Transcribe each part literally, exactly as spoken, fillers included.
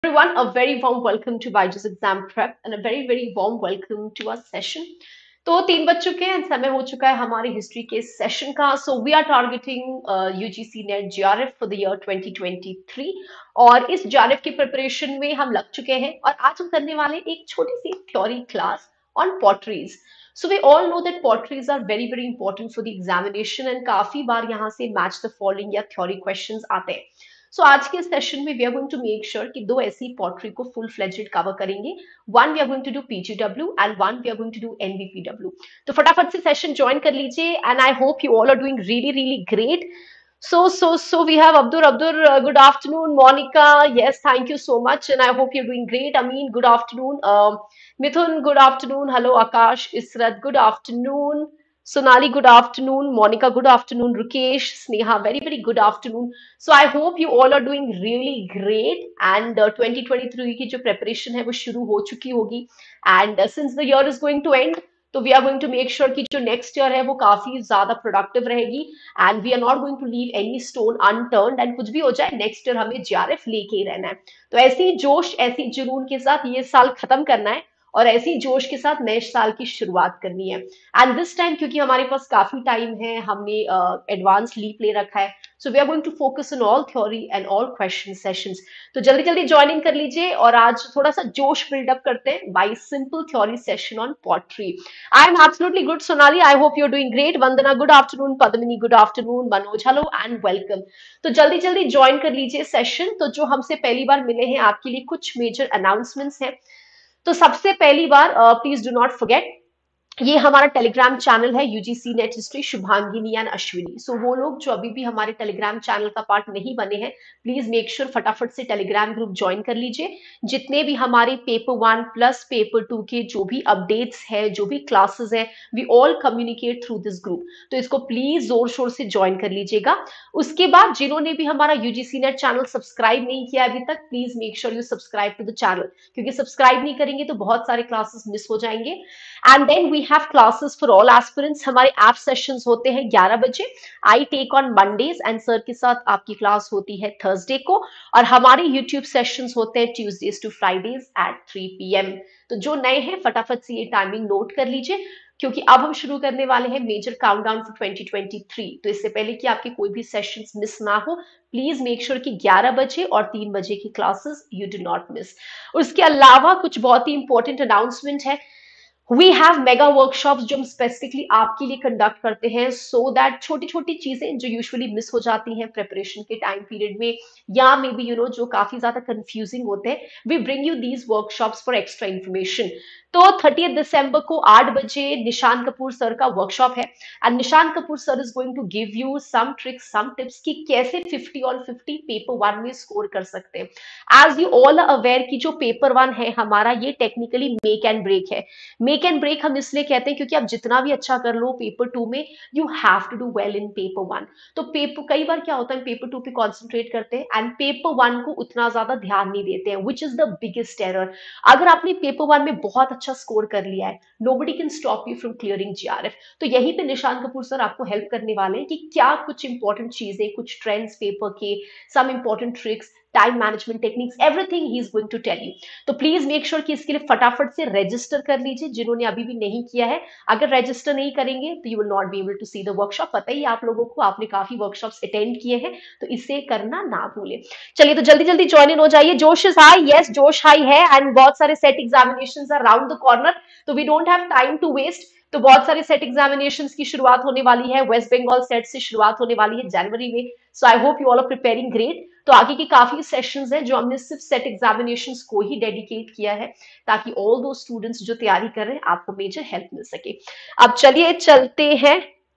Everyone, a very warm welcome to Byju's Exam Prep and a very very warm welcome to our session. तो तीन बज चुके हैं, समय हो चुका है हमारे हिस्ट्री के सेशन का. So we are targeting UGC NET JRF for the year twenty twenty three. और इस जीआरएफ की प्रिपरेशन में हम लग चुके हैं और आज हम करने वाले हैं एक छोटी सी theory class on potteries. So we all know that potteries are very very important for the examination and काफी बार यहाँ से मैच द फॉलोइंग या थ्योरी क्वेश्चंस आते हैं. सो so, आज के सेशन में we are going to make sure कि दो ऐसी पॉटरी को फुल फ्लेजेड कवर करेंगे. One we are going to do PGW and one we are going to do एनवीपीडब्ल्यू. तो फटाफट से सेशन ज्वाइन कर लीजिए and I hope you all are doing really really great. So, so, so we have Abdur. Abdur, uh, good afternoon. Monica, yes, thank you so much. And I hope you're doing great. Amin, good afternoon. Um, Mithun, good afternoon. Hello, Akash. Israt, good afternoon. Sonali, good afternoon. Monica, good afternoon. Rukesh, Sneha, very, very good afternoon. So I hope you all are doing really great. And uh, twenty twenty-three की जो preparation है वो शुरू हो चुकी होगी. And uh, since the year is going to end, तो we are going to make sure कि जो नेक्स्ट ईयर है वो काफी ज्यादा प्रोडक्टिव रहेगी. And we are not going to leave any stone unturned. And कुछ भी हो जाए नेक्स्ट ईयर हमें जीआरएफ लेके ही रहना है. तो ऐसे ही जोश ऐसी जुनून के साथ ये साल खत्म करना है और ऐसे ही जोश के साथ नए साल की शुरुआत करनी है. एंड दिस टाइम क्योंकि हमारे पास काफी टाइम है, हमने एडवांस uh, लीव ले रखा है. So we are going to focus on all theory and all question sessions. तो जल्दी जल्दी ज्वाइन इन कर लीजिए और आज थोड़ा सा जोश बिल्डअप करते हैं by simple theory session on pottery. I am absolutely good, Sonali. I hope you're doing great. Vandana, good afternoon. Padmini, good afternoon. Manoj, hello and welcome. तो जल्दी जल्दी ज्वाइन कर लीजिए सेशन. तो जो हमसे पहली बार मिले हैं आपके लिए कुछ मेजर अनाउंसमेंट्स हैं. तो सबसे पहली बार प्लीज डू नॉट फॉरगेट, ये हमारा टेलीग्राम चैनल है UGC NET history Shubhangini and Ashwini. So वो लोग जो अभी भी हमारे टेलीग्राम चैनल का पार्ट नहीं बने हैं, प्लीज मेक श्योर फटाफट से टेलीग्राम ग्रुप ज्वाइन कर लीजिए. जितने भी हमारे paper one plus paper two के जो भी अपडेट्स है, जो भी क्लासेस है, we all communicate through this group. तो इसको प्लीज जोर शोर से ज्वाइन कर लीजिएगा. उसके बाद जिन्होंने भी हमारा यूजीसी नेट चैनल सब्सक्राइब नहीं किया अभी तक, please make sure you subscribe to the channel, क्योंकि सब्सक्राइब नहीं करेंगे तो बहुत सारे क्लासेस मिस हो जाएंगे. And then we have classes for all aspirants. हमारे ऐप सेशंस होते हैं ग्यारह बजे. I take on Mondays and sir के साथ आपकी क्लास होती है थर्सडे को. और हमारे यूट्यूब सेशंस होते हैं Tuesdays to Fridays at three P M. तो जो नए हैं फटाफट से ये टाइमिंग नोट कर लीजिए, क्योंकि अब हम शुरू करने वाले हैं major countdown for twenty twenty three. तो इससे पहले कि आपके कोई भी सेशंस मिस ना हो, प्लीज मेक श्योर कि ग्यारह बजे और तीन बजे की classes you do not miss. उसके अलावा कुछ बहुत ही इंपॉर्टेंट अनाउंसमेंट है. वी हैव मेगा वर्कशॉप्स जो हम स्पेसिफिकली आपके लिए कंडक्ट करते हैं, सो दैट छोटी छोटी चीजें जो यूजुअली मिस हो जाती हैं प्रिपरेशन के टाइम पीरियड में, या मे बी यू नो जो काफी ज्यादा कंफ्यूजिंग होते हैं, we bring you these workshops for extra information. तो थर्टियथ दिसंबर को आठ बजे निशान कपूर सर का वर्कशॉप है. And Nishan Kapoor sir is going to give you some tricks, some tips कि कैसे फिफ्टी और फिफ्टी पेपर वन में स्कोर कर सकते हैं. As you all are aware कि जो पेपर वन है हमारा, ये टेक्निकली मेक एंड ब्रेक है. मेक एंड ब्रेक हम इसलिए कहते हैं क्योंकि आप जितना भी अच्छा कर लो पेपर टू में, you have to do well in paper one. तो पेपर कई बार क्या होता है, पेपर टू पे कॉन्सेंट्रेट करते हैं एंड पेपर वन को उतना ज्यादा ध्यान नहीं देते हैं, which is the biggest error. अगर आपने पेपर वन में बहुत अच्छा स्कोर कर लिया है, nobody can stop you from clearing JRF. तो यहीं पे निशान कपूर सर आपको हेल्प करने वाले हैं कि क्या कुछ इंपॉर्टेंट चीजें, कुछ ट्रेंड्स पेपर के, some important tricks, time management techniques, everything he is going to tell you. तो प्लीज मेक श्योर कि इसके लिए फटाफट से रजिस्टर कर लीजिए जिन्होंने अभी भी नहीं किया है. अगर रजिस्टर नहीं करेंगे तो you will not be able to see the workshop. पता ही आप लोगों को, आपने काफी वर्कशॉप्स अटेंड किए हैं, तो इसे करना ना भूले. चलिए तो जल्दी जल्दी ज्वाइन इन हो जाइए. जोश इज हाई, यस जोश हाई है. एंड बहुत सारे set examinations are round the corner, तो we don't have time to waste. तो बहुत सारे सेट एग्जामिनेशंस की शुरुआत होने वाली है. वेस्ट बंगाल सेट से शुरुआत होने वाली है जनवरी में. So I hope you all are preparing great. तो आगे की काफी सेशंस हैं जो हमने सिर्फ सेट एग्जामिनेशंस को ही डेडिकेट किया है, ताकि ऑल दो स्टूडेंट्स जो तैयारी कर रहे हैं आपको मेजर हेल्प मिल सके. अब चलिए चलते हैं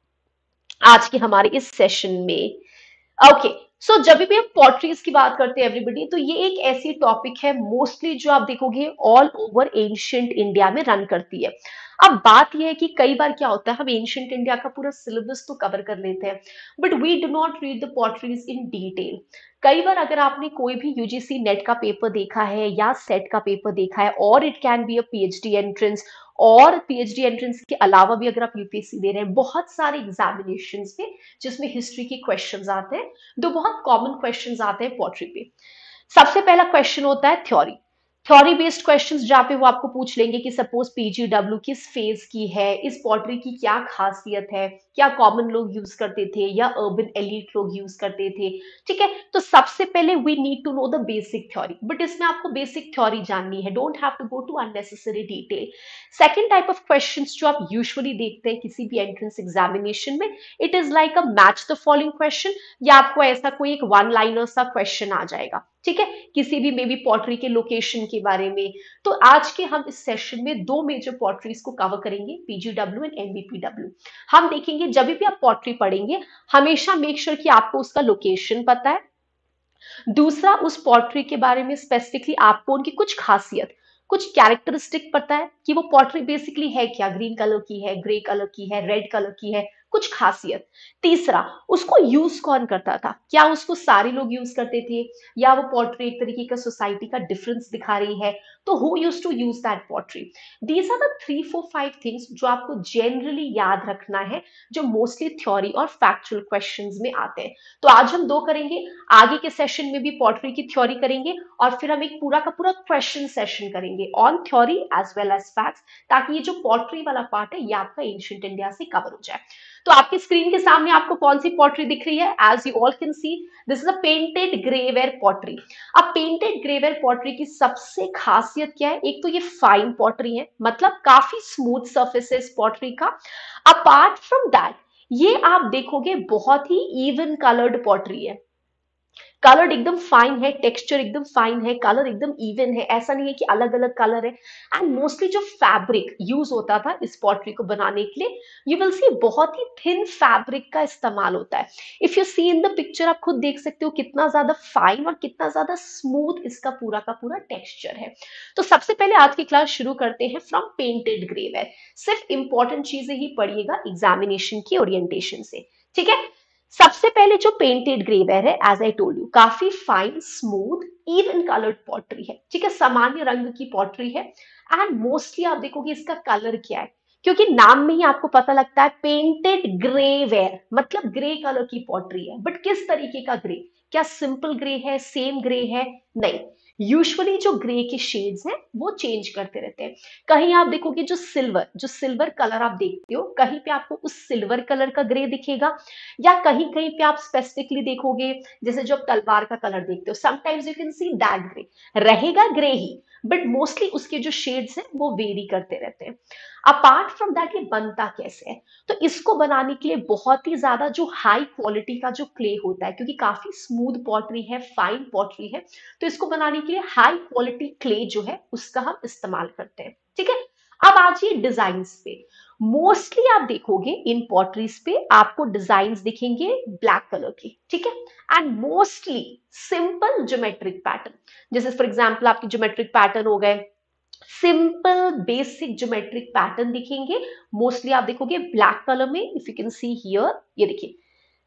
आज के हमारे इस सेशन में. ओके, सो जब भी हम पॉटरीज की बात करते हैं एवरीबडी, तो ये एक ऐसी टॉपिक है मोस्टली जो आप देखोगे ऑल ओवर एंशिएंट इंडिया में रन करती है. अब बात यह है कि कई बार क्या होता है, हम एंशिएंट इंडिया का पूरा सिलेबस तो कवर कर लेते हैं, but we do not read the potteries in detail. कई बार अगर आपने कोई भी यूजीसी नेट का पेपर देखा है या सेट का पेपर देखा है, और it can be a PhD entrance, और पीएचडी एंट्रेंस के अलावा भी अगर आप यूपीएससी दे रहे हैं, बहुत सारे एग्जामिनेशंस में जिसमें हिस्ट्री के क्वेश्चंस आते हैं, दो बहुत कॉमन क्वेश्चंस आते हैं पॉटरी पे. सबसे पहला क्वेश्चन होता है थ्योरी। थ्योरी बेस्ड क्वेश्चंस जहाँ पे वो आपको पूछ लेंगे कि सपोज पीजीडब्ल्यू किस फेज की है, इस पॉटरी की क्या खासियत है, क्या कॉमन लोग यूज करते थे या अर्बन एलिट लोग यूज करते थे। ठीक है, तो सबसे पहले we need to know the basic theory, but इसमें आपको बेसिक थ्योरी जाननी है, don't have to go to unnecessary detail. Second type of questions जो आप यूजुअली देखते हैं किसी भी एंट्रेंस एग्जामिनेशन में, it is like a match the following question, या आपको ऐसा कोई एक वन लाइनर सा क्वेश्चन आ जाएगा। ठीक है, किसी भी मे बी पॉटरी के लोकेशन के बारे में। तो आज के हम इस सेशन में दो मेजर पॉटरीज को कवर करेंगे, पीजीडब्ल्यू एंड एमबीपीडब्ल्यू। हम देखेंगे जब भी आप पॉटरी पढ़ेंगे, हमेशा मेक श्योर कि आपको उसका लोकेशन पता है। दूसरा, उस पॉटरी के बारे में स्पेसिफिकली आपको उनकी कुछ खासियत, कुछ कैरेक्टरिस्टिक पता है कि वो पॉटरी बेसिकली है क्या, ग्रीन कलर की है, ग्रे कलर की है, रेड कलर की है, कुछ खासियत। तीसरा, उसको यूज कौन करता था, क्या उसको सारे लोग यूज करते थे या वो पॉटरी एक तरीके का सोसाइटी का डिफरेंस दिखा रही है, तो who used to use that pottery. These are the three four five things जो आपको जनरली याद रखना है, जो मोस्टली थ्योरी और फैक्चुअल क्वेश्चंस में आते हैं। तो आज हम दो करेंगे, आगे के सेशन में भी पॉटरी की थ्योरी करेंगे और फिर हम एक पूरा का पूरा क्वेश्चन सेशन करेंगे on theory as well as facts, ताकि ये जो पॉटरी वाला पार्ट है ये आपका एंशिएंट इंडिया से कवर हो जाए। तो आपकी स्क्रीन के सामने आपको कौन सी पॉटरी दिख रही है, as you all can see this is a painted greyware pottery. अब पेंटेड ग्रेवेयर पॉटरी की सबसे खासियत क्या है, एक तो ये फाइन पॉटरी है, मतलब काफी स्मूथ सर्फेस है इस पॉटरी का। अपार्ट फ्रॉम दैट, ये आप देखोगे बहुत ही इवन कलर्ड पॉटरी है, कलर एकदम फाइन है, टेक्सचर एकदम फाइन है, कलर एकदम इवन है, ऐसा नहीं है कि अलग अलग कलर है। एंड मोस्टली जो फैब्रिक यूज होता था इस पॉटरी को बनाने के लिए, यू विल सी बहुत ही थिन फैब्रिक का इस्तेमाल होता है। If you see in the picture, आप खुद देख सकते हो कितना ज्यादा फाइन और कितना ज्यादा स्मूथ इसका पूरा का पूरा टेक्सचर है। तो सबसे पहले आज की क्लास शुरू करते हैं फ्रॉम पेंटेड ग्रेवेयर। सिर्फ इंपॉर्टेंट चीजें ही पढ़िएगा एग्जामिनेशन की ओरिएंटेशन से, ठीक है। सबसे पहले जो पेंटेड ग्रेवेयर है, एज आई टोल्ड यू, काफी fine smooth even coloured pottery है, ठीक है, सामान्य रंग की पॉटरी है। एंड मोस्टली आप देखोगे इसका कलर क्या है, क्योंकि नाम में ही आपको पता लगता है पेंटेड ग्रेवेयर, मतलब ग्रे कलर की पॉटरी है। बट किस तरीके का ग्रे, क्या सिंपल ग्रे है, सेम ग्रे है, नहीं। यूजुअली जो ग्रे के शेड्स हैं वो चेंज करते रहते हैं। कहीं आप देखोगे जो सिल्वर, जो सिल्वर कलर आप देखते हो, कहीं पे आपको उस सिल्वर कलर का ग्रे दिखेगा, या कहीं कहीं पे आप स्पेसिफिकली देखोगे, जैसे जो आप तलवार का कलर देखते हो, sometimes you can see that grey, रहेगा ग्रे ही, बट मोस्टली उसके जो शेड्स हैं वो वेरी करते रहते हैं। अपार्ट फ्रॉम दैट, ये बनता कैसे है, तो इसको बनाने के लिए बहुत ही ज्यादा जो हाई क्वालिटी का जो क्ले होता है, क्योंकि काफी स्मूथ पॉटरी है, फाइन पॉटरी है, तो इसको बनाने के लिए हाई क्वालिटी क्ले जो है उसका हम इस्तेमाल करते हैं, ठीक है। अब आज ये डिजाइन पे, मोस्टली आप देखोगे इन पॉटरीज पे आपको डिजाइन दिखेंगे ब्लैक कलर के, ठीक है। And mostly simple geometric pattern, जैसे फॉर एग्जांपल आपके ज्योमेट्रिक पैटर्न हो गए, सिंपल बेसिक ज्योमेट्रिक पैटर्न दिखेंगे। मोस्टली आप देखोगे ब्लैक कलर में, if you can see here, ये देखिए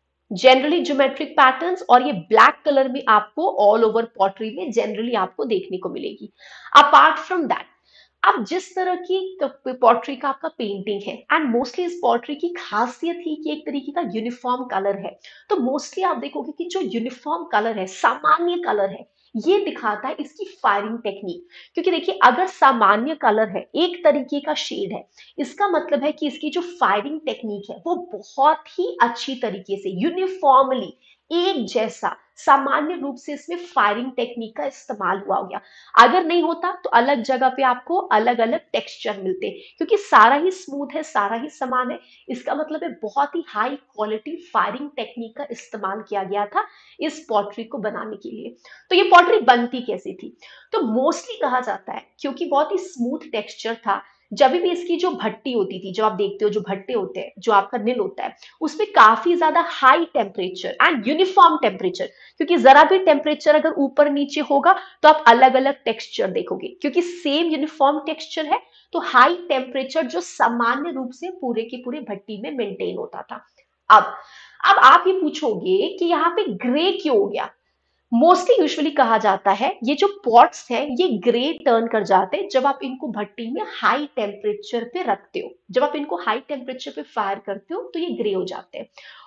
जनरली ज्योमेट्रिक पैटर्न्स, और ये ब्लैक कलर में आपको ऑल ओवर पॉटरी में जनरली आपको देखने को मिलेगी। अपार्ट फ्रॉम दैट, अब जिस तरह की पॉटरी का आपका पेंटिंग है, एंड मोस्टली इस पॉटरी की खासियत ही कि एक तरीके का यूनिफॉर्म कलर है, तो मोस्टली आप देखोगे कि जो यूनिफॉर्म कलर है, सामान्य कलर है, ये दिखाता है इसकी फायरिंग टेक्निक। क्योंकि देखिए, अगर सामान्य कलर है, एक तरीके का शेड है, इसका मतलब है कि इसकी जो फायरिंग टेक्निक है वो बहुत ही अच्छी तरीके से यूनिफॉर्मली एक जैसा सामान्य रूप से इसमें फायरिंग टेक्निक का इस्तेमाल हुआ हो गया। अगर नहीं होता तो अलग जगह पे आपको अलग अलग टेक्सचर मिलते, क्योंकि सारा ही स्मूथ है, सारा ही समान है, इसका मतलब है बहुत ही हाई क्वालिटी फायरिंग टेक्निक का इस्तेमाल किया गया था इस पॉटरी को बनाने के लिए। तो ये पॉटरी बनती कैसी थी, तो मोस्टली कहा जाता है क्योंकि बहुत ही स्मूथ टेक्सचर था, जब भी इसकी जो भट्टी होती थी, जो आप देखते हो जो भट्टे होते हैं, जो आपका निल होता है, उसमें काफी ज्यादा high temperature and uniform temperature, क्योंकि जरा भी टेम्परेचर अगर ऊपर नीचे होगा तो आप अलग अलग टेक्सचर देखोगे, क्योंकि सेम यूनिफॉर्म टेक्सचर है, तो हाई टेम्परेचर जो सामान्य रूप से पूरे की पूरे भट्टी में मेंटेन होता था। अब अब आप ये पूछोगे कि यहाँ पे ग्रे क्यों हो गया। मोस्टली यूजुअली कहा जाता है ये जो पॉट्स हैं ये ग्रे टर्न कर जाते हैं जब आप इनको भट्टी में हाई टेम्परेचर पे रखते हो, जब आप इनको हाई टेम्परेचर पे फायर करते हो तो ये ग्रे हो जाते हैं।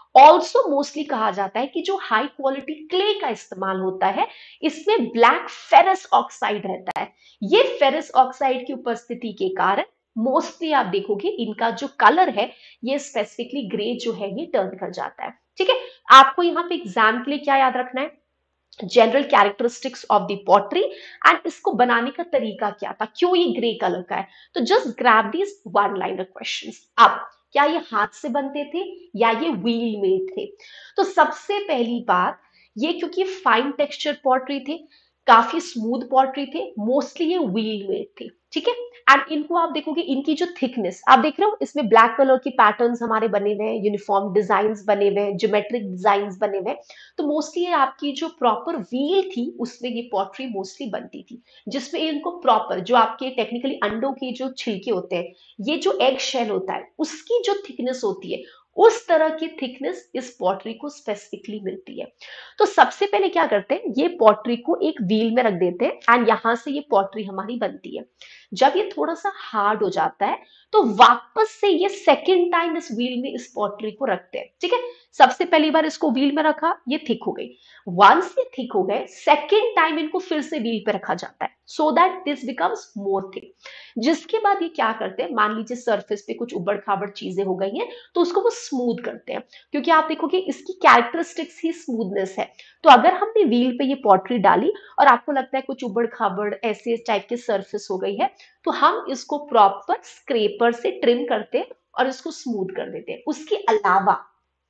ऑल्सो मोस्टली कहा जाता है कि जो हाई क्वालिटी क्ले का इस्तेमाल होता है इसमें ब्लैक फेरस ऑक्साइड रहता है। ये फेरस ऑक्साइड की उपस्थिति के कारण मोस्टली आप देखोगे इनका जो कलर है ये स्पेसिफिकली ग्रे जो है ये टर्न कर जाता है। ठीक है, आपको यहाँ पे एग्जाम के लिए क्या याद रखना है, general characteristics of the pottery and इसको बनाने का तरीका क्या था, क्यों ये ग्रे कलर का है। तो just grab these one liner questions. अब क्या ये हाथ से बनते थे या ये व्हील मेड थे? तो सबसे पहली बात, ये क्योंकि फाइन टेक्सचर पॉटरी थे, काफी स्मूथ पॉटरी थे, मोस्टली ये व्हील मेड थे। ठीक है, एंड इनको आप देखोगे इनकी जो थिकनेस आप देख रहे हो, इसमें ब्लैक कलर की पैटर्न्स हमारे बने हुए हैं, यूनिफॉर्म डिजाइन बने हुए हैं, ज्योमेट्रिक डिजाइन बने हुए हैं। तो मोस्टली आपकी जो प्रॉपर व्हील थी उसमें ये पॉटरी मोस्टली बनती थी, जिसमें इनको प्रॉपर जो आपके टेक्निकली अंडों के जो छिलके होते हैं, ये जो एग शेल होता है उसकी जो थिकनेस होती है उस तरह की थिकनेस इस पॉटरी को स्पेसिफिकली मिलती है। तो सबसे पहले क्या करते हैं, ये पॉटरी को एक व्हील में रख देते हैं एंड यहां से ये पॉटरी हमारी बनती है। जब ये थोड़ा सा हार्ड हो जाता है तो वापस से ये सेकेंड टाइम इस व्हील में इस पॉटरी को रखते हैं। ठीक है, सबसे पहली बार इसको व्हील में रखा, ये थिक हो गई। वंस ये थिक हो गए, सेकेंड टाइम इनको फिर से व्हील पे रखा जाता है so that this becomes more thick. जिसके बाद ये क्या करते हैं, मान लीजिए सरफेस पे कुछ उबड़ खाबड़ चीजें हो गई हैं तो उसको वो स्मूथ करते हैं, क्योंकि आप देखोगे इसकी कैरेक्टरिस्टिक्स ही स्मूथनेस है। तो अगर हमने व्हील पे ये पॉटरी डाली और आपको लगता है कुछ उबड़ खाबड़ ऐसे टाइप के सरफेस हो गई है, तो हम इसको प्रॉपर स्क्रेपर से ट्रिम करते हैं और इसको स्मूथ कर देते हैं। उसके अलावा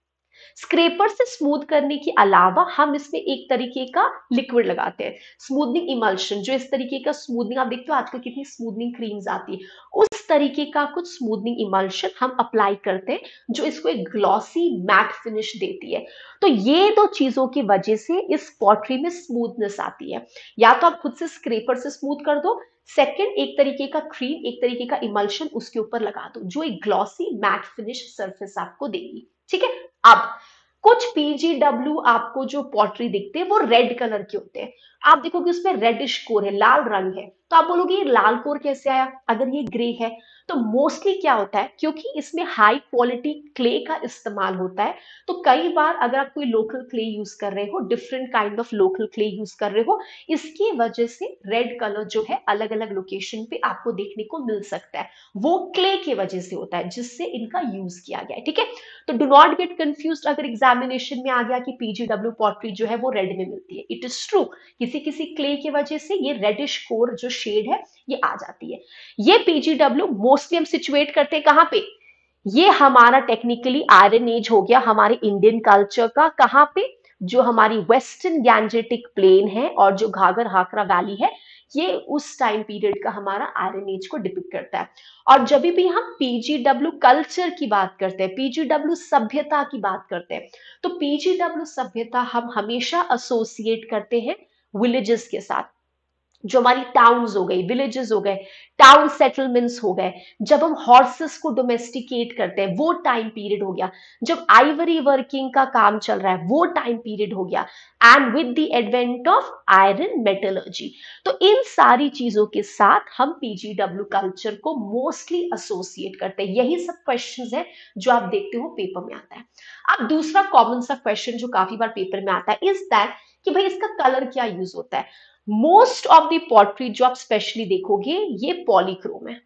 स्क्रेपर से स्मूथ करने के अलावा हम इसमें एक तरीके का लिक्विड लगाते हैं, स्मूथनिंग इमल्शन। जो इस तरीके का स्मूथनिंग आप देखते हो आजकल कितनी स्मूथनिंग क्रीम्स आती है, उस तरीके का कुछ स्मूथनिंग इमल्शन हम अप्लाई करते हैं जो इसको एक ग्लॉसी मैट फिनिश देती है। तो ये दो चीजों की वजह से इस पॉटरी में स्मूथनेस आती है। या तो आप खुद से स्क्रेपर से स्मूथ कर दो, सेकेंड एक तरीके का क्रीम, एक तरीके का इमल्शन उसके ऊपर लगा दो जो एक ग्लॉसी मैट फिनिश सरफेस आपको देगी। ठीक है, अब कुछ पीजीडब्ल्यू आपको जो पॉटरी दिखते हैं वो रेड कलर के होते हैं। आप देखोगे उसमें रेडिश कोर है, लाल रंग है, तो आप बोलोगे ये लाल कोर कैसे आया अगर ये ग्रे है। तो मोस्टली क्या होता है, क्योंकि इसमें हाई क्वालिटी क्ले का इस्तेमाल होता है, तो कई बार अगर आप कोई लोकल क्ले यूज कर रहे हो, different kind of local clay use कर रहे हो, इसकी वजह से रेड कलर जो है अलग अलग लोकेशन पे आपको देखने को मिल सकता है। वो क्ले की वजह से होता है जिससे इनका यूज किया गया है। ठीक है, तो डू नॉट गेट कंफ्यूज अगर एग्जामिनेशन में आ गया कि पीजीडब्ल्यू पॉटरी जो है वो रेड में मिलती है। इट इज ट्रू, किसी किसी क्ले की वजह से ये रेडिश कोर जो शेड है ये आ जाती है। ये पीजीडब्ल्यू मोस्टली हम सिचुएट करते हैं कहां पे, ये हमारा टेक्निकली आयरन एज हो गया हमारे इंडियन कल्चर का। कहां पे, जो हमारी वेस्टर्न गैंजेटिक प्लेन है और जो घाघर हाकरा वैली है, ये उस टाइम पीरियड का हमारा आयरन एज को डिपिक्ट करता है। और जब भी हम पीजीडब्ल्यू कल्चर की बात करते हैं, पीजीडब्ल्यू सभ्यता की बात करते हैं, तो पीजीडब्ल्यू सभ्यता हम हमेशा एसोसिएट करते हैं विलेजेस के साथ। जो हमारी टाउन्स हो गई, विलेजेस हो गए, टाउन सेटलमेंट्स हो गए, जब हम हॉर्सेस को डोमेस्टिकेट करते हैं वो टाइम पीरियड हो गया, जब आइवरी वर्किंग का काम चल रहा है वो टाइम पीरियड हो गया, and with the advent of iron metallurgy. तो इन सारी चीजों के साथ हम पीजीडब्ल्यू कल्चर को मोस्टली एसोसिएट करते हैं। यही सब क्वेश्चंस है जो आप देखते हो पेपर में आता है। अब दूसरा कॉमन सा क्वेश्चन जो काफी बार पेपर में आता है इज दैट कि भाई इसका कलर क्या यूज होता है। मोस्ट ऑफ द पॉटरी जो आप स्पेशली देखोगे ये पॉलीक्रोम है,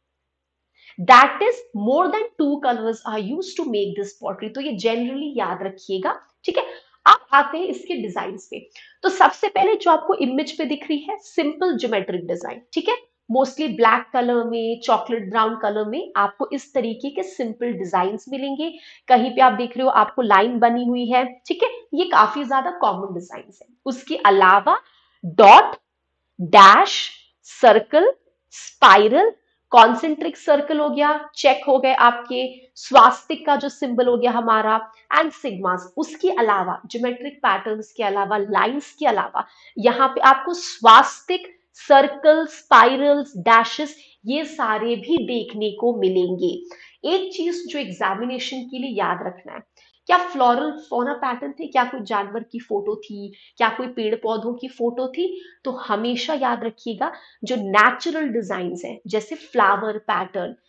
that is more than two colours are used to make this pottery. तो ये जनरली याद रखिएगा। ठीक है, अब आते हैं इसके डिजाइन पे। तो सबसे पहले जो आपको इमेज पे दिख रही है सिंपल ज्योमेट्रिक डिजाइन। ठीक है, मोस्टली ब्लैक कलर में, चॉकलेट ब्राउन कलर में आपको इस तरीके के सिंपल डिजाइन मिलेंगे। कहीं पे आप देख रहे हो आपको लाइन बनी हुई है। ठीक है, ये काफी ज्यादा कॉमन डिजाइन है। उसके अलावा dot, dash, circle, spiral, concentric circle हो गया, चेक हो गए आपके, स्वास्तिक का जो सिंबल हो गया हमारा, एंड सिग्मास। उसके अलावा ज्योमेट्रिक पैटर्न्स के अलावा, लाइंस के अलावा यहाँ पे आपको स्वास्तिक, सर्कल, स्पाइरल्स, डैशेस ये सारे भी देखने को मिलेंगे। एक चीज जो एग्जामिनेशन के लिए याद रखना है, क्या फ्लोरल फौना पैटर्न थे, क्या कोई जानवर की फोटो थी, क्या कोई पेड़ पौधों की फोटो थी, तो हमेशा याद रखिएगा जो नेचुरल डिजाइन है जैसे फ्लावर पैटर्न,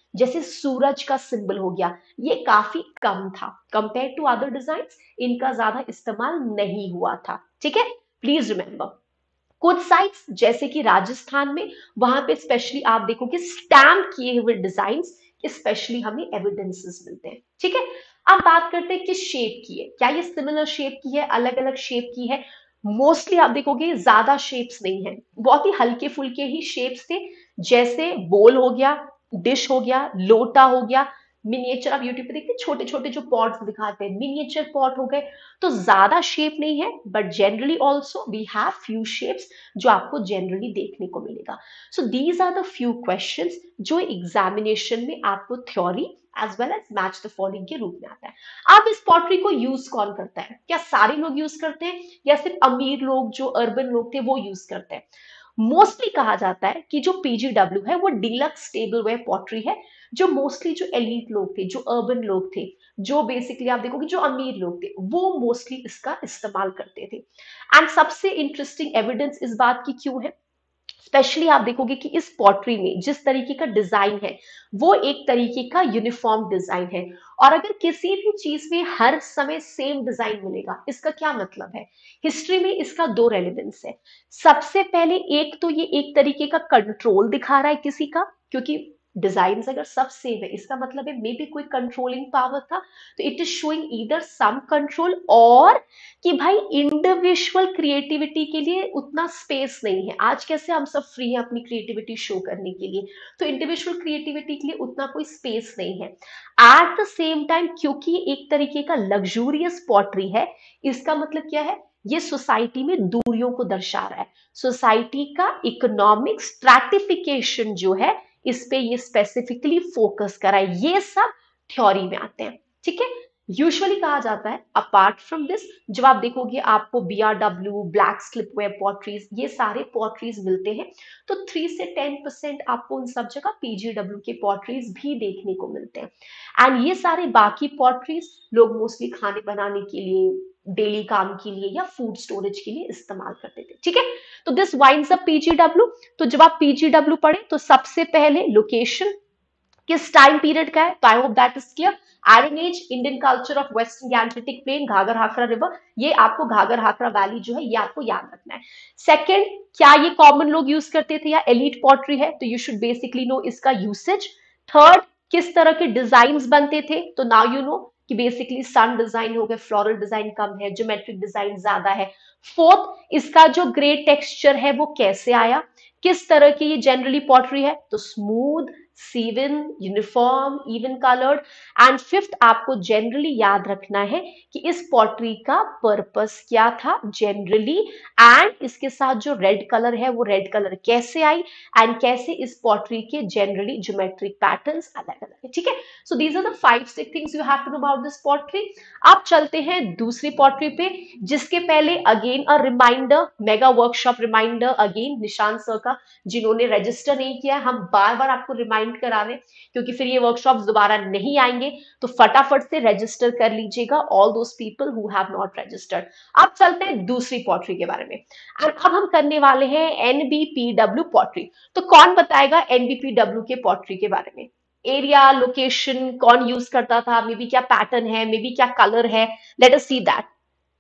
जैसे सूरज का सिंबल हो गया, ये काफी कम था कंपेयर टू अदर डिजाइन्स, इनका ज्यादा इस्तेमाल नहीं हुआ था। ठीक है, प्लीज रिमेंबर। कुछ साइट्स जैसे कि राजस्थान में, वहां पे स्पेशली आप देखोगे स्टैम्प किए हुए डिजाइन स्पेशली हमें एविडेंसेस मिलते हैं। ठीक है, अब बात करते हैं किस शेप की है, क्या ये सिमिलर शेप की है, अलग अलग शेप की है। मोस्टली आप देखोगे ज्यादा शेप्स नहीं है, बहुत ही हल्के फुल्के ही शेप्स थे, जैसे बोल हो गया, डिश हो गया, लोटा हो गया, मिनिएचर आप यूट्यूब पे देखते हैं छोटे छोटे जो पॉट्स दिखाते हैं, मिनिएचर पॉट हो गए। तो ज्यादा शेप नहीं है, but generally also we have few shapes जो आपको जनरली देखने को मिलेगा। So these are the few questions जो एग्जामिनेशन में आपको theory as well as match the following के रूप में आता है। अब इस पॉटरी को यूज कौन करता है, क्या सारे लोग यूज करते हैं या सिर्फ अमीर लोग जो अर्बन लोग थे वो यूज करते हैं? मोस्टली कहा जाता है कि जो पीजीडब्ल्यू है वो डीलक्स टेबलवेयर पॉटरी है, जो मोस्टली जो एलीट लोग थे, जो अर्बन लोग थे, जो बेसिकली आप देखोगे जो अमीर लोग थे, वो मोस्टली इसका इस्तेमाल करते थे। एंड सबसे इंटरेस्टिंग एविडेंस इस बात की क्यों है, स्पेशली आप देखोगे कि इस पॉटरी में जिस तरीके का डिजाइन है वो एक तरीके का यूनिफॉर्म डिजाइन है। और अगर किसी भी चीज में हर समय सेम डिजाइन मिलेगा, इसका क्या मतलब है? हिस्ट्री में इसका दो रेलेवेंस है। सबसे पहले एक तो ये एक तरीके का कंट्रोल दिखा रहा है किसी का, क्योंकि डिजाइन अगर सब सेम है इसका मतलब है मे बी कोई कंट्रोलिंग पावर था, तो it is showing either some control, और कि भाई इंडिविजुअल क्रिएटिविटी के लिए उतना स्पेस नहीं है। आज कैसे हम सब फ्री हैं अपनी क्रिएटिविटी शो करने के लिए, तो इंडिविजुअल क्रिएटिविटी के लिए उतना कोई स्पेस नहीं है। एट द सेम टाइम क्योंकि एक तरीके का लग्जूरियस पॉटरी है, इसका मतलब क्या है, ये सोसाइटी में दूरियों को दर्शा रहा है। सोसाइटी का इकोनॉमिक स्ट्रैटिफिकेशन जो है इस पे ये स्पेसिफिकली फोकस करा है, ये सब थ्योरी में आते हैं। ठीक है, यूजुअली कहा जाता है अपार्ट फ्रॉम दिस, जब आप देखोगे आपको B R W, black slipware potteries, ये सारे पॉटरीज मिलते हैं, तो थ्री से टेन परसेंट आपको उन सब जगह पीजीडब्ल्यू के पॉटरीज भी देखने को मिलते हैं। एंड ये सारे बाकी पॉटरीज लोग मोस्टली खाने बनाने के लिए, डेली काम के लिए या फूड स्टोरेज के लिए इस्तेमाल करते थे। ठीक है, तो दिस वाइंड्स अप पीजीडब्ल्यू। तो जब आप पीजीडब्ल्यू पढ़े तो सबसे पहले लोकेशन किस टाइम पीरियड का है, तो I hope that is clear. Iron age, Indian culture of western Gangetic plain, Ghaggar Hakra river, ये आपको घाघर हाकरा वैली जो है ये आपको याद रखना है। सेकंड, क्या ये कॉमन लोग यूज करते थे या एलीट पॉटरी है, तो यू शुड बेसिकली नो इसका यूसेज। थर्ड, किस तरह के डिजाइन बनते थे, तो नाउ यू नो कि बेसिकली सन डिजाइन हो गए, फ्लोरल डिजाइन कम है, ज्योमेट्रिक डिजाइन ज्यादा है। फोर्थ, इसका जो ग्रे टेक्सचर है वो कैसे आया, किस तरह की ये जनरली पॉटरी है, तो स्मूथ, सीवन, uniform, even coloured. And fifth, आपको जनरली याद रखना है कि इस पॉटरी का पर्पस क्या था जनरली, एंड इसके साथ जो रेड कलर है वो रेड कलर कैसे आई, एंड कैसे इस पॉटरी के जनरली ज्योमेट्रिक पैटर्न्स अलग अलग है। ठीक है, so these are the five six things you have to know about this pottery. अब चलते हैं दूसरी पॉटरी पे, जिसके पहले again a reminder, mega workshop reminder again Nishan sir का, जिन्होंने रजिस्टर नहीं किया, हम बार बार आपको रिमाइंड करा रहे हैं क्योंकि फिर ये वर्कशॉप्स दोबारा नहीं आएंगे, तो फटाफट से रजिस्टर कर लीजिएगा all those people who have not registered. अब चलते हैं दूसरी पॉटरी के बारे में, और अब हम करने वाले हैं एनबीपीडब्ल्यू पॉटरी। तो कौन बताएगा एनबीपीडब्ल्यू के पॉटरी के बारे में? एरिया, लोकेशन, कौन यूज करता था, मे बी क्या पैटर्न है, मे बी क्या कलर है, let us see that.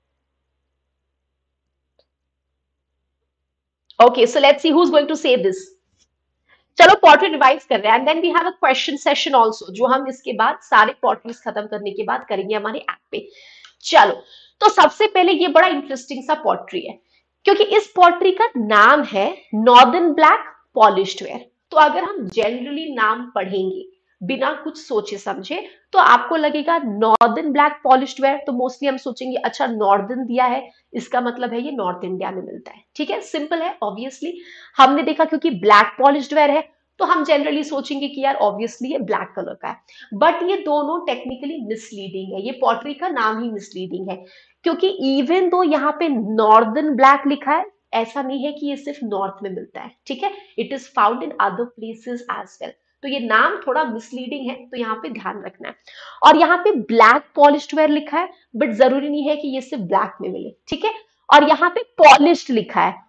Okay, so let's see who is going to say this. चलो पॉटरी रिवाइज कर रहे हैं, and then we have a question session also, जो हम इसके बाद सारे पॉटरीज खत्म करने के बाद करेंगे हमारे ऐप पे। चलो, तो सबसे पहले ये बड़ा इंटरेस्टिंग सा पॉटरी है, क्योंकि इस पॉटरी का नाम है नॉर्दर्न ब्लैक पॉलिश्ड वेयर। तो अगर हम जनरली नाम पढ़ेंगे बिना कुछ सोचे समझे, तो आपको लगेगा नॉर्दर्न ब्लैक पॉलिश्ड वेयर, तो मोस्टली हम सोचेंगे अच्छा नॉर्दर्न दिया है, इसका मतलब है ये नॉर्थ इंडिया में मिलता है। ठीक है, सिंपल है, ऑब्वियसली हमने देखा क्योंकि ब्लैक पॉलिश्ड वेयर है, तो हम जनरली सोचेंगे कि यार ऑब्वियसली ये ब्लैक कलर का है। बट ये दोनों टेक्निकली मिसलीडिंग है, ये पॉटरी का नाम ही मिसलीडिंग है, क्योंकि इवन दो यहाँ पे नॉर्दर्न ब्लैक लिखा है, ऐसा नहीं है कि ये सिर्फ नॉर्थ में मिलता है। ठीक है, it is found in other places as well, तो ये नाम थोड़ा मिसलीडिंग है, तो यहाँ पे ध्यान रखना है। और यहाँ पे ब्लैक पॉलिश्ड वेयर लिखा है, बट जरूरी नहीं है कि ये सिर्फ ब्लैक में मिले। ठीक है, और यहाँ पे पॉलिश्ड लिखा है,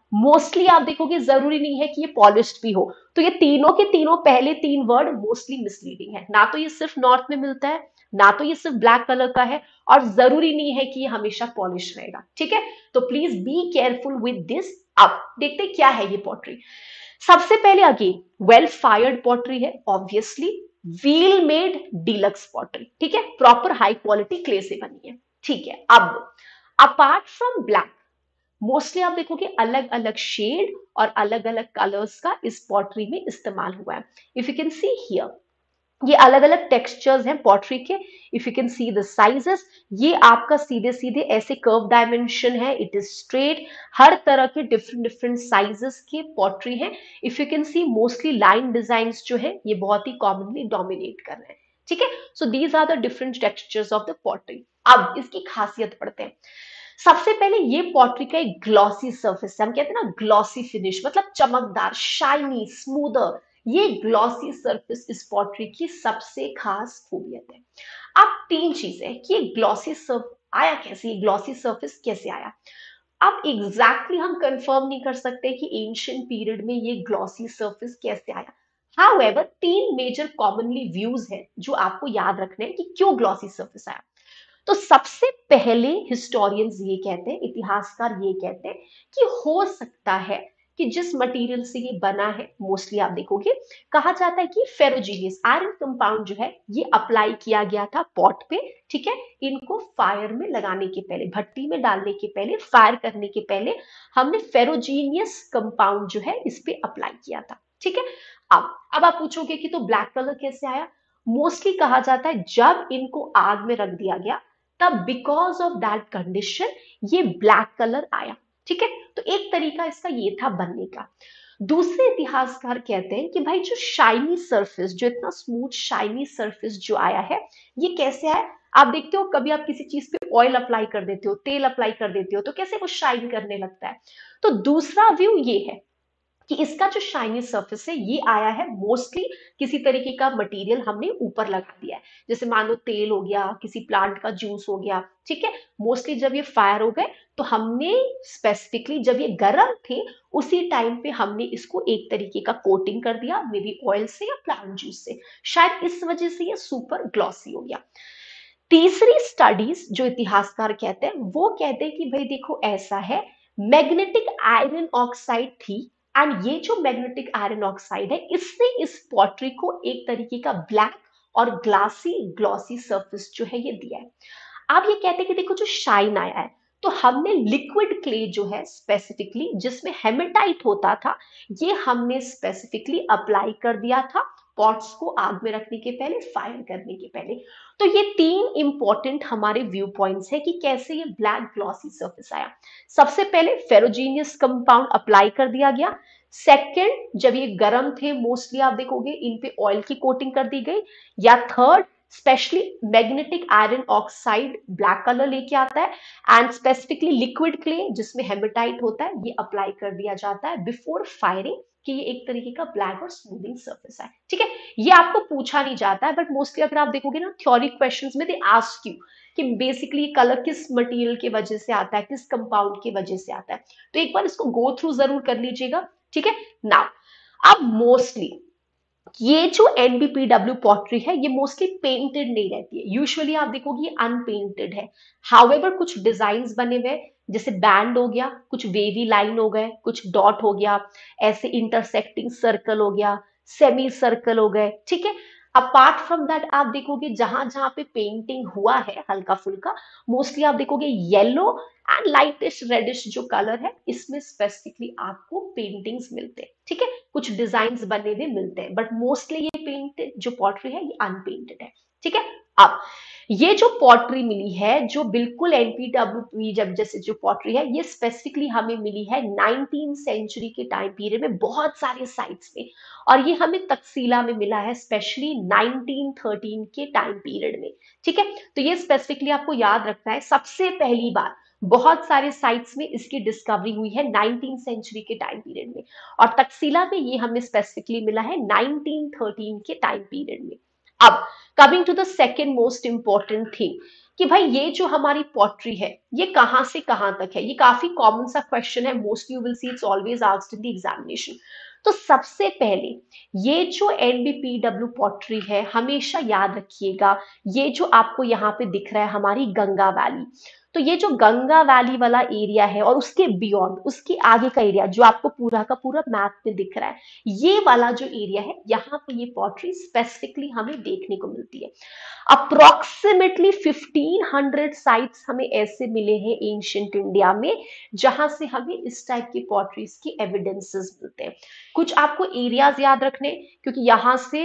मोस्टली आप देखोगे जरूरी नहीं है कि ये पॉलिश्ड भी हो, तो ये तीनों के तीनों पहले तीन वर्ड मोस्टली मिसलीडिंग है। ना तो ये सिर्फ नॉर्थ में मिलता है, ना तो ये सिर्फ ब्लैक कलर का है, और जरूरी नहीं है कि ये हमेशा पॉलिश रहेगा। ठीक है, तो please be careful with this. अब देखते क्या है ये पॉटरी। सबसे पहले अगेन वेल फायर्ड पॉटरी है, obviously wheel made deluxe pottery. ठीक है, प्रॉपर हाई क्वालिटी क्ले से बनी है। ठीक है, अब अपार्ट फ्रॉम ब्लैक मोस्टली आप देखोगे अलग अलग शेड और अलग अलग कलर्स का इस पॉटरी में इस्तेमाल हुआ है। If you can see here, ये अलग अलग टेक्सचर्स हैं पॉटरी के। If you can see the sizes, ये आपका सीधे सीधे ऐसे कर्व डायमेंशन है, इट इज स्ट्रेट, हर तरह के डिफरेंट डिफरेंट साइजेस के पॉटरी हैं। If you can see mostly line design जो है ये बहुत ही कॉमनली डोमिनेट कर रहे हैं। ठीक है, so these are the different textures of the pottery. अब इसकी खासियत पढ़ते हैं। सबसे पहले ये पॉटरी का एक ग्लॉसी सरफेस है, हम कहते हैं ना ग्लॉसी फिनिश, मतलब चमकदार, शाइनी, स्मूदर। ये ग्लॉसी सरफेस इस पॉटरी की सबसे खास खूबियत है। अब तीन चीजें कि ये ग्लॉसी सर्फ आया कैसे, ये ग्लॉसी सरफेस कैसे आया। अब एग्जैक्टली exactly हम कंफर्म नहीं कर सकते कि एंशियंट पीरियड में ये ग्लॉसी सरफेस कैसे आया। हाउएवर तीन मेजर कॉमनली व्यूज हैं जो आपको याद रखने हैं कि क्यों ग्लॉसी सरफेस आया। तो सबसे पहले हिस्टोरियंस ये कहते हैं, इतिहासकार ये कहते हैं कि हो सकता है कि जिस मटेरियल से ये बना है, मोस्टली आप देखोगे कहा जाता है कि फेरोजीनियस आयरन कंपाउंड जो है ये अप्लाई किया गया था पॉट पे। ठीक है, इनको फायर में लगाने के पहले, भट्टी में डालने के पहले, फायर करने के पहले हमने फेरोजीनियस कंपाउंड जो है इस पे अप्लाई किया था। ठीक है, अब अब आप पूछोगे कि तो ब्लैक कलर कैसे आया। मोस्टली कहा जाता है जब इनको आग में रख दिया गया तब बिकॉज ऑफ दैट कंडीशन ये ब्लैक कलर आया। ठीक है, तो एक तरीका इसका ये था बनने का। दूसरे इतिहासकार कहते हैं कि भाई जो शाइनी सरफेस, जो इतना स्मूथ शाइनी सरफेस जो आया है, ये कैसे आया। आप देखते हो कभी आप किसी चीज पे ऑयल अप्लाई कर देते हो, तेल अप्लाई कर देते हो, तो कैसे वो शाइन करने लगता है। तो दूसरा व्यू ये है कि इसका जो शाइनी सरफेस है ये आया है मोस्टली किसी तरीके का मटेरियल हमने ऊपर लगा दिया है, जैसे मान लो तेल हो गया, किसी प्लांट का जूस हो गया। ठीक है, मोस्टली जब ये फायर हो गए तो हमने स्पेसिफिकली जब ये गर्म थे उसी टाइम पे हमने इसको एक तरीके का कोटिंग कर दिया, मे बी ऑयल से या प्लांट जूस से, शायद इस वजह से ये सुपर ग्लॉसी हो गया। तीसरी स्टडीज जो इतिहासकार कहते हैं वो कहते हैं कि भाई देखो ऐसा है, मैग्नेटिक आयरन ऑक्साइड थी, एंड ये जो मैग्नेटिक आयरन ऑक्साइड है इसने इस पॉटरी को एक तरीके का ब्लैक और ग्लासी ग्लॉसी सरफेस जो है ये दिया है। आप ये कहते हैं कि देखो जो शाइन आया है, तो हमने लिक्विड क्ले जो है स्पेसिफिकली जिसमें हेमेटाइट होता था, ये हमने स्पेसिफिकली अप्लाई कर दिया था पॉट्स को आग में रखने के पहले, फायर करने के पहले। तो ये तीन इंपॉर्टेंट हमारे व्यू पॉइंट्स है कि कैसे ये ब्लैक ग्लॉसी सरफेस आया। सबसे पहले फेरोजीनियस कंपाउंड अप्लाई कर दिया गया। सेकंड, जब ये गर्म थे मोस्टली आप देखोगे इन पे ऑयल की कोटिंग कर दी गई। या third, specially magnetic iron oxide black colour लेके आता है, एंड स्पेसिफिकली लिक्विड क्ले जिसमें हेमेटाइट होता है ये अप्लाई कर दिया जाता है बिफोर फायरिंग, कि ये एक तरीके का ब्लैक और स्मूथिंग सरफेस है। ठीक है, ये आपको पूछा नहीं जाता है, बट मोस्टली अगर आप देखोगे ना थ्योरी क्वेश्चंस में दे आस्क यू कि बेसिकली कलर किस मटेरियल की वजह से आता है, किस कंपाउंड की वजह से आता है। तो एक बार इसको गो थ्रू जरूर कर लीजिएगा। ठीक है, नाउ अब मोस्टली ये जो एनबीपीडब्ल्यू पॉटरी है ये मोस्टली पेंटेड नहीं रहती है, यूजुअली आप देखोगे ये अनपेंटेड है। हाउएवर कुछ डिजाइन्स बने हुए, जैसे बैंड हो गया, कुछ वेवी लाइन हो गए, कुछ डॉट हो गया, ऐसे इंटरसेक्टिंग सर्कल हो गया, सेमी सर्कल हो गए। ठीक है, अपार्ट फ्रॉम दैट आप देखोगे जहां जहां पे पेंटिंग हुआ है हल्का फुल्का, मोस्टली आप देखोगे येलो एंड लाइटिश रेडिश जो कलर है इसमें स्पेसिफिकली आपको पेंटिंग्स मिलते हैं। ठीक है, कुछ डिजाइन बने हुए मिलते हैं, बट मोस्टली ये पेंटेड जो पॉटरी है ये अनपेंटेड है। ठीक है, अब ये जो पॉटरी मिली है जो बिल्कुल एनपीडब्ल्यू जब जैसे जो पॉटरी है ये स्पेसिफिकली हमें मिली है नाइनटीन सेंचुरी के टाइम पीरियड में बहुत सारे साइट्स में, और ये हमें तकसीला में मिला है स्पेशली नाइनटीन थर्टीन के टाइम पीरियड में। ठीक है, तो ये स्पेसिफिकली आपको याद रखना है, सबसे पहली बार बहुत सारे साइट्स में इसकी डिस्कवरी हुई है नाइनटीन सेंचुरी के टाइम पीरियड में, और तकसीला में ये हमें स्पेसिफिकली मिला है नाइनटीन थर्टीन के टाइम पीरियड में। अब coming to the second most important thing कि भाई ये जो हमारी पॉटरी है ये कहाँ से कहाँ तक है। ये काफी कॉमन सा क्वेश्चन है, mostly you will see it's always asked in the examination. तो सबसे पहले ये जो एनबीपीडब्ल्यू पॉटरी है हमेशा याद रखिएगा, ये जो आपको यहाँ पे दिख रहा है हमारी गंगा वैली, तो ये जो गंगा वैली वाला एरिया है और उसके बियॉन्ड उसके आगे का एरिया जो आपको पूरा का पूरा मैप में दिख रहा है, ये वाला जो एरिया है यहाँ पे ये पॉटरी स्पेसिफिकली हमें देखने को मिलती है। अप्रोक्सीमेटली फिफ्टीन हंड्रेड साइट्स हमें ऐसे मिले हैं एंशियंट इंडिया में जहां से हमें इस टाइप की पॉटरीज की एविडेंसेस मिलते हैं। कुछ आपको एरियाज याद रखने, क्योंकि यहां से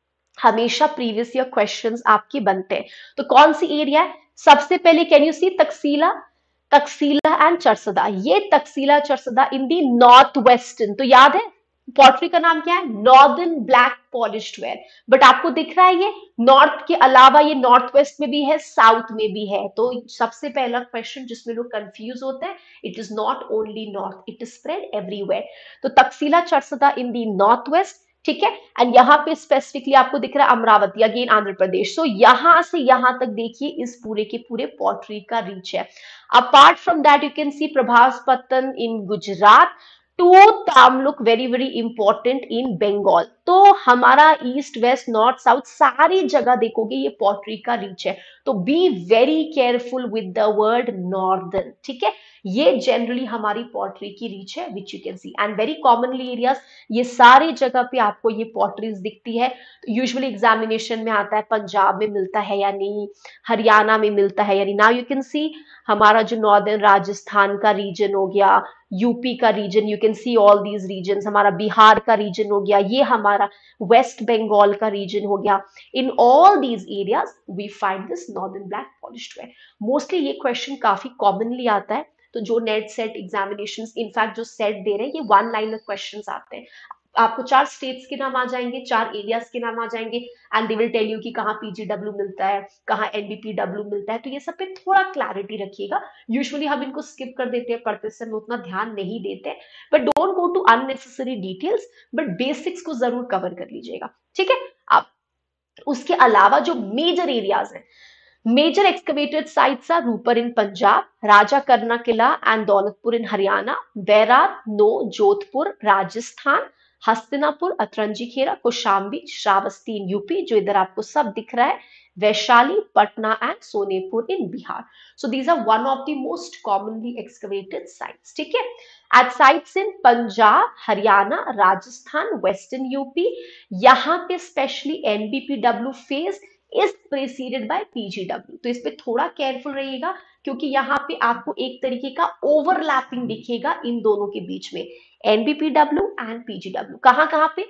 हमेशा प्रीवियस ईयर क्वेश्चंस आपके बनते हैं। तो कौन सी एरिया है? सबसे पहले can you see Taxila, Taxila and Charsadda. ये तकसीला चरसदा इन दी नॉर्थ वेस्टर्न, तो याद है पॉटरी का नाम क्या है? Northern black polished ware. But आपको दिख रहा है ये नॉर्थ के अलावा ये नॉर्थ वेस्ट में भी है, साउथ में भी है। तो सबसे पहला क्वेश्चन जिसमें लोग कंफ्यूज होते हैं, it is not only north, it is spread everywhere. तो तकसीला चरसदा इन दी नॉर्थ वेस्ट, ठीक है। एंड यहाँ पे स्पेसिफिकली आपको दिख रहा है Amaravati, again Andhra Pradesh. So so, यहां से यहां तक देखिए इस पूरे के पूरे पॉटरी का रीच है। Apart from that you can see Prabhas Patan in Gujarat to Tamluk, very very important in Bengal. तो हमारा ईस्ट वेस्ट नॉर्थ साउथ सारी जगह देखोगे ये पॉटरी का रीच है। तो be very careful with the word northern, ठीक है। ये जनरली हमारी पॉटरी की रीच है which you can see and very commonly areas, ये सारी जगह पे आपको ये पॉटरीज दिखती है। तो यूजुअली एग्जामिनेशन में आता है पंजाब में मिलता है या नहीं, हरियाणा में मिलता है या नहीं। नाउ यू कैन सी हमारा जो नॉर्दर्न राजस्थान का रीजन हो गया, यूपी का region, you can see all these region, हमारा बिहार का रीजन हो गया, ये हमारा वेस्ट बंगाल का रीजन हो गया। In all these areas we find this northern black polished ware. Mostly ये क्वेश्चन काफी कॉमनली आता है। तो जो नेट सेट एग्जामिनेशंस इनफैक्ट जो सेट दे रहे हैं ये वन लाइनर क्वेश्चंस आते हैं। आपको चार स्टेट्स के नाम आ जाएंगे, चार एरियाज के नाम आ जाएंगे and they will tell you कि कहाँ पीजीडब्ल्यू मिलता है, कहाँ एनबीपीडब्ल्यू मिलता है। तो ये सब पे थोड़ा क्लैरिटी रखिएगा। यूजुअली हम इनको स्किप कर देते हैं, पढ़ते समय उतना ध्यान नहीं देते, but don't go to unnecessary details, but basics को जरूर कवर कर लीजिएगा, ठीक है। अब उसके अलावा जो मेजर एरियाज हैं, Major excavated sites are Rupar in Punjab, Raja Karna Killa and Daulatpur in Haryana, Bairat, No, Jodhpur, Rajasthan, Hastinapur, Atranji Khera, Kaushambi, Shravasti in UP, जो इधर आपको सब दिख रहा है, Vaishali, Patna and Sonepur in Bihar. So these are one of the most commonly excavated sites, ठीक है। At sites in Punjab, Haryana, Rajasthan, western UP, यहाँ पे specially NBPW phase is preceded by PGW. तो इस पे थोड़ा केयरफुल रहिएगा क्योंकि यहाँ पे आपको एक तरीके का ओवरलैपिंग दिखेगा इन दोनों के बीच में, एनबीपीडब्ल्यू एंड पीजीडब्ल्यू। कहां कहां पे?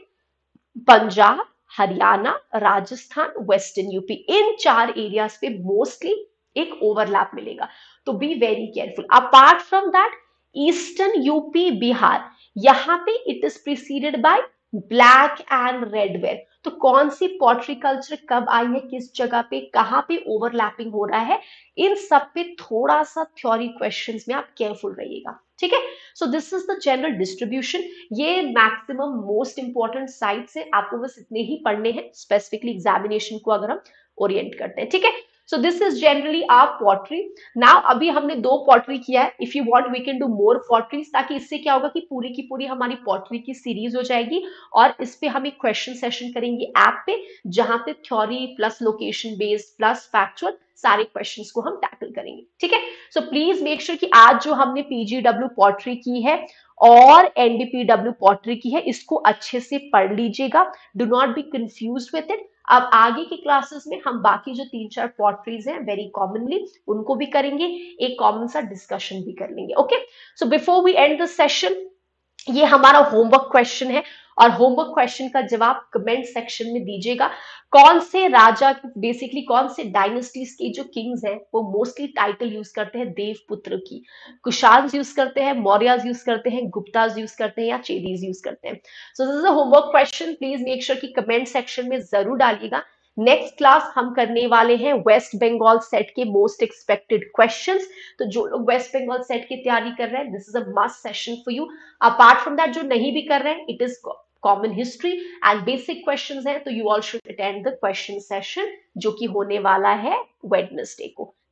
पंजाब, हरियाणा, राजस्थान, वेस्टर्न यूपी, इन चार एरियाज पे मोस्टली एक ओवरलैप मिलेगा। तो be very careful. Apart from that eastern UP, Bihar, यहाँ पे it is preceded by black and red ware. तो कौन सी पॉटरी कल्चर कब आई है, किस जगह पे, कहां पे ओवरलैपिंग हो रहा है, इन सब पे थोड़ा सा थ्योरी क्वेश्चंस में आप केयरफुल रहिएगा, ठीक है। So this is the general distribution. ये मैक्सिमम मोस्ट इंपॉर्टेंट साइट्स है, आपको बस इतने ही पढ़ने हैं स्पेसिफिकली एग्जामिनेशन को अगर हम ओरिएंट करते हैं, ठीक है। So this is generally our pottery. Now अभी हमने दो पॉटरी किया है, if you want we can do more potteries, ताकि इससे क्या होगा कि पूरी की पूरी हमारी पॉटरी की सीरीज हो जाएगी और इस पे हम एक क्वेश्चन सेशन करेंगे ऐप पे, जहां पे theory plus location based plus factual सारे क्वेश्चंस को हम टैकल करेंगे, ठीक है। सो प्लीज मेक श्योर कि आज जो हमने पीजीडब्ल्यू पॉटरी की है और एनडीपीडब्ल्यू पॉटरी की है, इसको अच्छे से पढ़ लीजिएगा। Do not be confuse with it. अब आगे की क्लासेस में हम बाकी जो तीन चार पॉटरीज हैं वेरी कॉमनली उनको भी करेंगे, एक कॉमन सा डिस्कशन भी कर लेंगे, okay. So before we end the session, ये हमारा होमवर्क क्वेश्चन है और होमवर्क क्वेश्चन का जवाब कमेंट सेक्शन में दीजिएगा। कौन से राजा, बेसिकली कौन से डायनेस्टीज के जो किंग्स हैं वो मोस्टली टाइटल यूज करते हैं देवपुत्र की? कुशान्स यूज करते हैं, मौर्याज यूज करते हैं, गुप्ताज यूज करते हैं या चेदीज यूज करते हैं? So this is a homework question, please make sure कि कमेंट सेक्शन में जरूर डालिएगा। नेक्स्ट क्लास हम करने वाले हैं वेस्ट बंगाल सेट के मोस्ट एक्सपेक्टेड क्वेश्चंस। तो जो लोग वेस्ट बंगाल सेट की तैयारी कर रहे हैं, this is a must session for you. Apart from that जो नहीं भी कर रहे हैं, it is common history and basic questions हैं, तो you all should attend the question session जो कि होने वाला है वेडनेसडे को,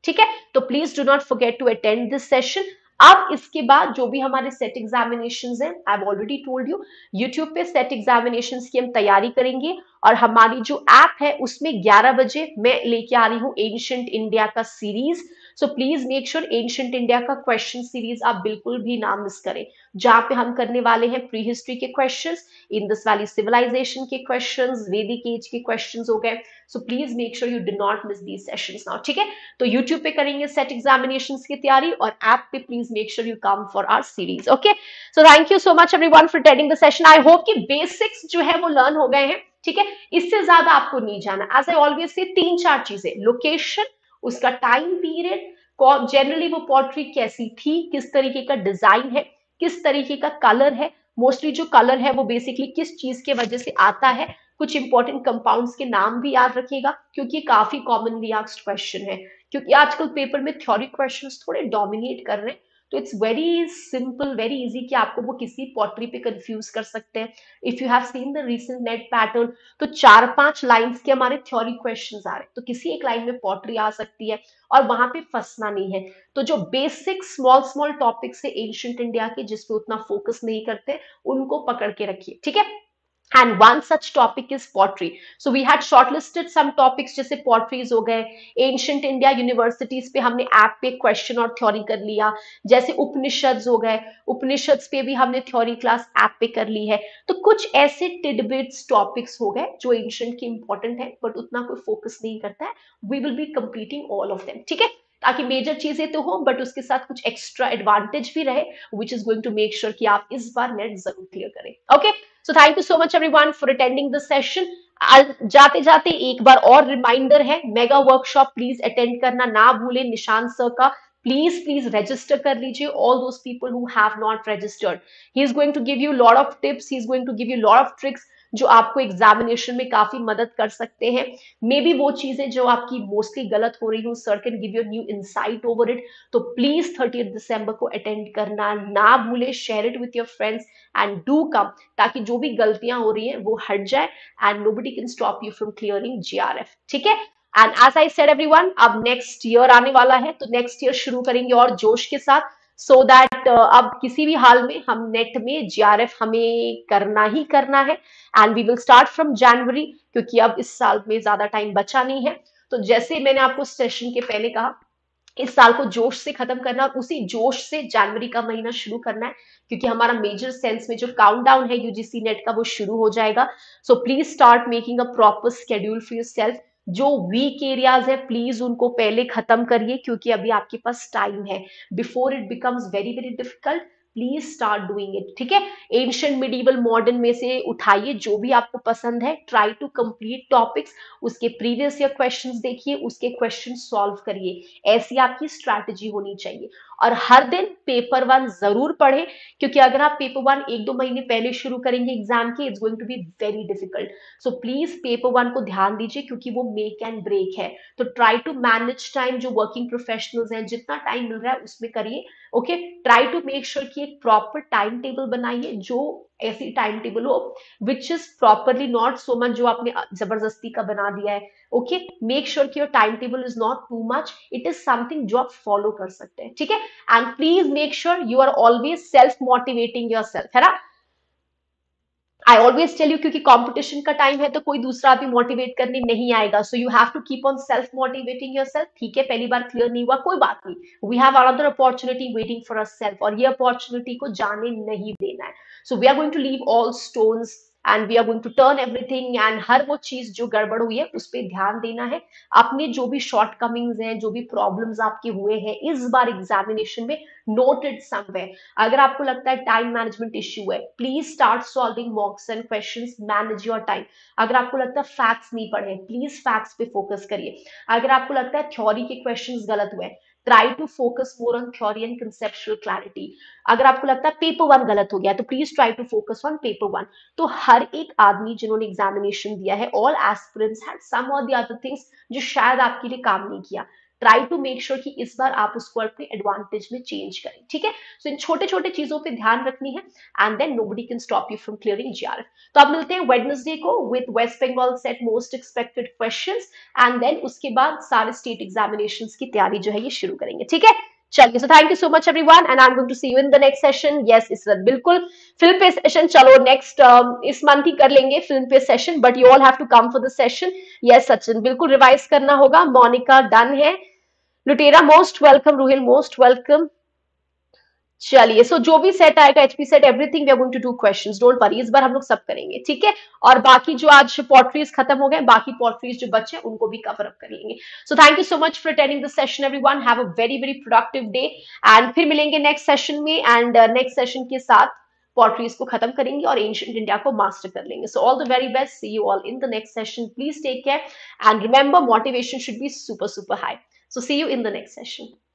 ठीक है, तो please do not forget to attend this session. अब इसके बाद जो भी हमारे सेट एग्जामिनेशंस हैं, I have already told you, YouTube पे सेट एग्जामिनेशंस की हम तैयारी करेंगे और हमारी जो ऐप है उसमें ग्यारह बजे मैं लेके आ रही हूँ एंशिएंट इंडिया का series. So please make sure ancient India का क्वेश्चन सीरीज आप बिल्कुल भी ना मिस करें, जहां पे हम करने वाले हैं प्री हिस्ट्री के क्वेश्चंस, इंडस वैली सिविलाइजेशन के क्वेश्चंस, वैदिक एज के क्वेश्चंस हो गए। So please make sure you do not miss these sessions now, ठीक है। तो यूट्यूब पे करेंगे सेट एग्जामिनेशंस की तैयारी और ऐप पे please make sure you come for our series, okay. So thank you so much everyone for attending the session. I hope कि बेसिक्स जो है वो लर्न हो गए हैं, ठीक है। इससे ज्यादा आपको नहीं जाना। एज आई ऑलवेज से तीन चार चीजें, लोकेशन, उसका टाइम पीरियड, जनरली वो पोट्री कैसी थी, किस तरीके का डिजाइन है, किस तरीके का कलर है, मोस्टली जो कलर है वो बेसिकली किस चीज के वजह से आता है, कुछ इंपॉर्टेंट कंपाउंड्स के नाम भी याद रखिएगा क्योंकि काफी कॉमनली आस्क्ड क्वेश्चन है, क्योंकि आजकल पेपर में थ्योरी क्वेश्चंस थोड़े डोमिनेट कर रहे हैं। तो it's very simple, very easy कि आपको वो किसी पॉटरी पे कंफ्यूज कर सकते हैं। If you have seen the recent NET pattern, तो चार पांच लाइंस के हमारे थ्योरी क्वेश्चंस आ रहे हैं, तो किसी एक लाइन में पॉटरी आ सकती है और वहां पे फंसना नहीं है। तो जो बेसिक स्मॉल स्मॉल टॉपिक्स है एंशिएंट इंडिया के जिसपे उतना फोकस नहीं करते, उनको पकड़ के रखिए, ठीक है। And one such topic is pottery. So we had shortlisted some topics जैसे potteries हो गए, ancient India universities पे हमने ऐप पे क्वेश्चन और थ्योरी कर लिया, जैसे उपनिषद हो गए, उपनिषद पे भी हमने थ्योरी क्लास ऐप पे कर ली है। तो कुछ ऐसे टिडबिट्स टॉपिक्स हो गए जो एंशिएंट के इंपॉर्टेंट है बट उतना कोई फोकस नहीं करता है। We will be completing all of them, ठीक है, ताकि मेजर चीजें तो हो बट उसके साथ कुछ एक्स्ट्रा एडवांटेज भी रहे, which is going to make sure कि आप इस बार नेट जरूर क्लियर करें, okay. So thank you so much everyone for attending this session. जाते जाते एक बार और रिमाइंडर है, मेगा वर्कशॉप प्लीज अटेंड करना ना भूलें निशांत सर का। प्लीज प्लीज रजिस्टर कर लीजिए, all those people who have not registered. He is going to give you lot of tips, he is going to give you lot of tricks जो आपको examination में काफी मदद कर सकते हैं। मे बी वो चीजें जो आपकी मोस्टली गलत हो रही हो, sir can give you new insight over it. तो प्लीज थर्टियथ दिसंबर को अटेंड करना ना भूले, share it with your friends and do come, ताकि जो भी गलतियां हो रही हैं वो हट जाए and nobody can stop you from clearing JRF, ठीक है। And as I said everyone, अब नेक्स्ट ईयर आने वाला है तो नेक्स्ट ईयर शुरू करेंगे और जोश के साथ, सो so दैट uh, अब किसी भी हाल में हम नेट में जीआरएफ हमें करना ही करना है and we will start from January, क्योंकि अब इस साल में ज्यादा टाइम बचा नहीं है। तो जैसे मैंने आपको सेशन के पहले कहा, इस साल को जोश से खत्म करना और उसी जोश से जनवरी का महीना शुरू करना है, क्योंकि हमारा मेजर सेंस में जो काउंटडाउन है यूजीसी नेट का वो शुरू हो जाएगा। So please start making a proper schedule for yourself. जो वीक एरियाज है प्लीज उनको पहले खत्म करिए, क्योंकि अभी आपके पास टाइम है, before it becomes very very difficult. Please start doing it, ठीक है। एंशिएंट मिडीवल मॉडर्न में से उठाइए जो भी आपको पसंद है, ट्राई टू कंप्लीट टॉपिक्स, उसके प्रीवियस ईयर क्वेश्चंस देखिए, उसके क्वेश्चन सॉल्व करिए। ऐसी आपकी स्ट्रैटेजी होनी चाहिए और हर दिन पेपर वन जरूर पढ़े, क्योंकि अगर आप पेपर वन एक दो महीने पहले शुरू करेंगे एग्जाम के, it's going to be very difficult. So please paper one को ध्यान दीजिए क्योंकि वो मेक एंड ब्रेक है। तो ट्राई टू मैनेज टाइम, जो वर्किंग प्रोफेशनल्स हैं जितना टाइम मिल रहा है उसमें करिए, okay. Try to make sure कि एक प्रॉपर टाइम टेबल बनाइए, जो ऐसी टाइम टेबल हो which is properly, not so much जो आपने जबरदस्ती का बना दिया है, ओके। मेक श्योर कि your time table is not too much, it is something जो आप फॉलो कर सकते हैं, ठीक है। And please make sure you are always self motivating your self, है ना। आई ऑलवेज टेल यू, क्योंकि कंपटीशन का टाइम है तो कोई दूसरा भी मोटिवेट करने नहीं आएगा, so you have to keep on self motivating yourself, ठीक है। पहली बार क्लियर नहीं हुआ, कोई बात नहीं, we have another opportunity waiting for us self, और ये अपॉर्चुनिटी को जाने नहीं देना है। So we are going to leave all stones and we are going to turn everything, and हर वो चीज जो गड़बड़ हुई है उस पर ध्यान देना है। अपने जो भी शॉर्ट कमिंग्स हैं, जो भी प्रॉब्लम्स आपके हुए हैं इस बार एग्जामिनेशन में, नोटेड समवेयर। अगर आपको लगता है टाइम मैनेजमेंट इश्यू है, please start solving mocks and questions, manage your time. अगर आपको लगता है फैक्ट्स नहीं पढ़े, प्लीज फैक्ट्स पे फोकस करिए। अगर आपको लगता है थ्योरी के क्वेश्चंस गलत हुए, try to focus more on theory and conceptual clarity. अगर आपको लगता है पेपर वन गलत हो गया तो please try to focus on paper one. तो हर एक आदमी जिन्होंने एग्जामिनेशन दिया है, ऑल एस्पिरेंट्स हैड सम और द अदर थिंग्स जो शायद आपके लिए काम नहीं किया। ट्राई टू मेक श्योर कि इस बार आप उसको अपने एडवांटेज में चेंज करें, ठीक है। सो इन छोटे छोटे चीजों पे ध्यान रखनी है, and then nobody can stop you from clearing JRF. तो आप मिलते हैं वेडनेसडे को with West Bengal SET most expected questions, and then उसके बाद सारे स्टेट एग्जामिनेशंस की तैयारी जो है ये शुरू करेंगे, ठीक है। चलिए, so thank you so much everyone, and I am going to see you in the next session. Yes Israt, बिल्कुल फिल्म पे सेशन, चलो नेक्स्ट इस मंथ ही कर लेंगे फिल्म पे session, but you all have to come for the session. Yes Sachin, बिल्कुल revise करना होगा। मोनिका डन है, लुटेरा most welcome, Ruhil most welcome. चलिए, सो जो भी सेट आएगा, HP set, everything we are going to do questions, don't worry, इस बार हम लोग सब करेंगे, ठीक है। और बाकी जो आज पोर्ट्रीज खत्म हो गए, बाकी पोर्ट्रीज जो बचे उनको भी कवर अप कर लेंगे। So thank you so much for attending the session everyone, have a very very productive day, and फिर मिलेंगे नेक्स्ट सेशन में, एंड नेक्स्ट सेशन के साथ पोर्ट्रीज को खत्म करेंगे और एंशिएंट इंडिया को मास्टर कर लेंगे। So all the very best, see you all in the next session, please take care, and remember motivation should be super super high. So see you in the next session.